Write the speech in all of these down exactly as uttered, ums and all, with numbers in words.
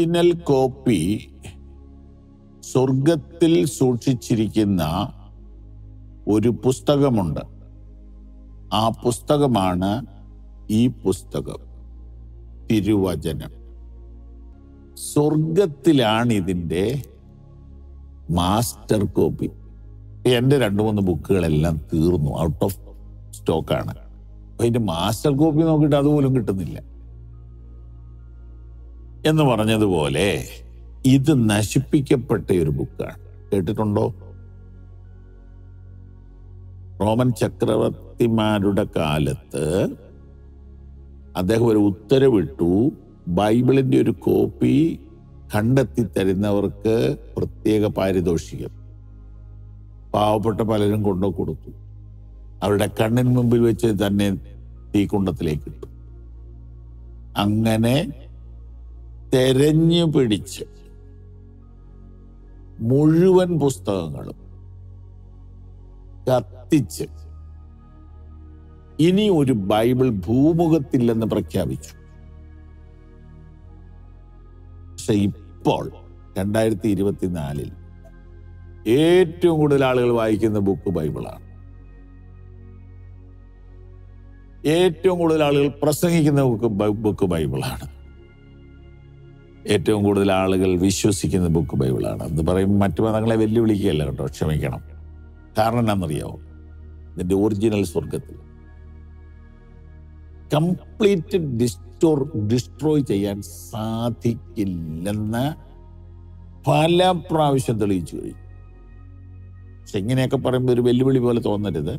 Original copy സ്വർഗത്തിൽ സൂക്ഷിച്ചിരിക്കുന്ന ഒരു പുസ്തകമുണ്ട്. ആ പുസ്തകമാണ് ഈ പുസ്തകം, തിരുവചനം. സ്വർഗത്തിലാണ് ഇതിൻ്റെ മാസ്റ്റർ കോപ്പി. എൻ്റെ രണ്ടു മൂന്ന് ബുക്കുകളെല്ലാം തീർന്നു, ഔട്ട് ഓഫ് സ്റ്റോക്കാണ്. അപ്പൊ ഇതിന്റെ മാസ്റ്റർ കോപ്പി നോക്കിയിട്ട് അതുപോലും കിട്ടുന്നില്ല. എന്ന് പറഞ്ഞതുപോലെ ഇത് നശിപ്പിക്കപ്പെട്ട ഒരു ബുക്കാണ്. കേട്ടിട്ടുണ്ടോ? റോമൻ ചക്രവർത്തിമാരുടെ കാലത്ത് അദ്ദേഹം ഒരു ഉത്തരവിട്ടു, ബൈബിളിന്റെ ഒരു കോപ്പി കണ്ടെത്തി തരുന്നവർക്ക് പ്രത്യേക പാരിതോഷികം. പാവപ്പെട്ട പലരും കൊണ്ടു കൊടുത്തു. അവരുടെ കണ്ണിന് മുമ്പിൽ വെച്ച് തന്നെ തീക്കുണ്ടത്തിലേക്ക് ഇട്ടു. അങ്ങനെ തെരഞ്ഞു പിടിച്ച് മുഴുവൻ പുസ്തകങ്ങളും കത്തിച്ച് ഇനി ഒരു ബൈബിൾ ഭൂമുഖത്തില്ലെന്ന് പ്രഖ്യാപിച്ചു. പക്ഷെ ഇപ്പോൾ രണ്ടായിരത്തി ഇരുപത്തിനാലിൽ ഏറ്റവും കൂടുതൽ ആളുകൾ വായിക്കുന്ന ബുക്ക് ബൈബിളാണ്. ഏറ്റവും കൂടുതൽ ആളുകൾ പ്രസംഗിക്കുന്ന ബുക്ക് ബുക്ക് ബൈബിളാണ്. ഏറ്റവും കൂടുതൽ ആളുകൾ വിശ്വസിക്കുന്ന ബുക്ക് ബൈബിളാണ്. എന്ന് പറയും മറ്റു മതങ്ങളെ വെല്ലുവിളിക്കുകയല്ല കേട്ടോ, ക്ഷമിക്കണം. കാരണം എന്താണെന്നറിയാമോ? ഇതിന്റെ ഒറിജിനൽ സ്വർഗത്തിൽ കംപ്ലീറ്റ് ഡിസ്റ്റോ ഡിസ്ട്രോയ് ചെയ്യാൻ സാധിക്കില്ലെന്ന് പല പ്രാവശ്യം തെളിയിച്ചു കഴിഞ്ഞു. പക്ഷെ ഇങ്ങനെയൊക്കെ പറയുമ്പോൾ ഒരു വെല്ലുവിളി പോലെ തോന്നരുത്.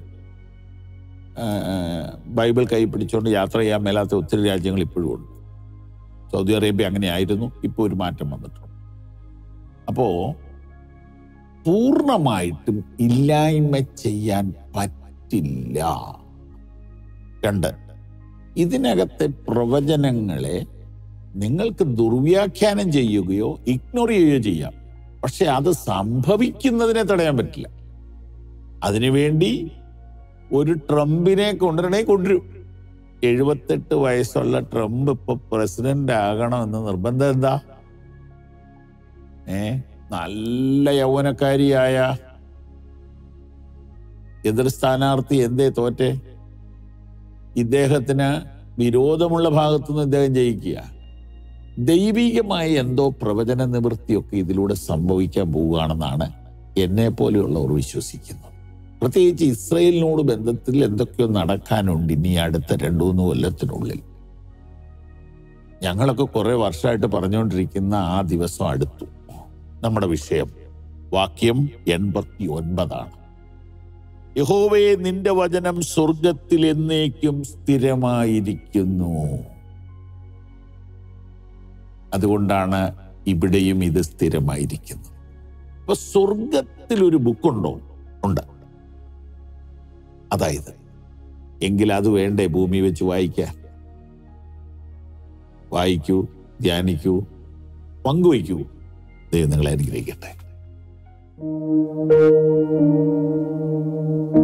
ബൈബിൾ കൈ പിടിച്ചുകൊണ്ട് യാത്ര ചെയ്യാൻ മേലാത്ത ഒത്തിരി രാജ്യങ്ങൾ ഇപ്പോഴും ഉണ്ട്. സൗദി അറേബ്യ അങ്ങനെ ആയിരുന്നു, ഇപ്പോൾ ഒരു മാറ്റം വന്നിട്ടുണ്ട്. അപ്പോ പൂർണ്ണമായിട്ടും ഇല്ലായ്മ ചെയ്യാൻ പറ്റില്ല. രണ്ട്, ഇതിനകത്തെ പ്രവചനങ്ങളെ നിങ്ങൾക്ക് ദുർവ്യാഖ്യാനം ചെയ്യുകയോ ഇഗ്നോർ ചെയ്യുകയോ ചെയ്യാം. പക്ഷെ അത് സംഭവിക്കുന്നതിനെ തടയാൻ പറ്റില്ല. അതിനുവേണ്ടി ഒരു ട്രംപിനെ കൊണ്ടുവരണേ കൊണ്ടുവരും. എഴുപത്തെട്ട് വയസ്സുള്ള ട്രംപ് ഇപ്പൊ പ്രസിഡന്റ് ആകണമെന്ന് നിർബന്ധം എന്താ? ഏ നല്ല യൗവനക്കാരിയായ എതിർ സ്ഥാനാർത്ഥി എന്തേ തോറ്റെ? ഇദ്ദേഹത്തിന് വിരോധമുള്ള ഭാഗത്തുനിന്ന് ഇദ്ദേഹം ജയിക്കുക. ദൈവികമായ എന്തോ പ്രവചന നിവൃത്തിയൊക്കെ ഇതിലൂടെ സംഭവിക്കാൻ പോവുകയാണെന്നാണ് എന്നെ പോലെയുള്ളവർ വിശ്വസിക്കുന്നത്. പ്രത്യേകിച്ച് ഇസ്രയേലിനോട് ബന്ധത്തിൽ എന്തൊക്കെയോ നടക്കാനുണ്ട് ഇനി അടുത്ത രണ്ടു മൂന്ന് കൊല്ലത്തിനുള്ളിൽ. ഞങ്ങളൊക്കെ കുറെ വർഷമായിട്ട് പറഞ്ഞുകൊണ്ടിരിക്കുന്ന ആ ദിവസം അടുത്തു. നമ്മുടെ വിഷയം വാക്യം എൺപത്തി ഒൻപതാണ്. യഹോവേ, നിന്റെ വചനം സ്വർഗത്തിൽ എന്നേക്കും സ്ഥിരമായിരിക്കുന്നു. അതുകൊണ്ടാണ് ഇവിടെയും ഇത് സ്ഥിരമായിരിക്കുന്നത്. അപ്പൊ സ്വർഗത്തിൽ ഒരു ബുക്കുണ്ടോ? ഉണ്ട്. അതായത് എങ്കിൽ അത് വേണ്ടേ ഭൂമി വെച്ച് വായിക്കാൻ? വായിക്കൂ, ധ്യാനിക്കൂ, പങ്കുവയ്ക്കൂ. ദൈവം നിങ്ങളെ അനുഗ്രഹിക്കട്ടെ.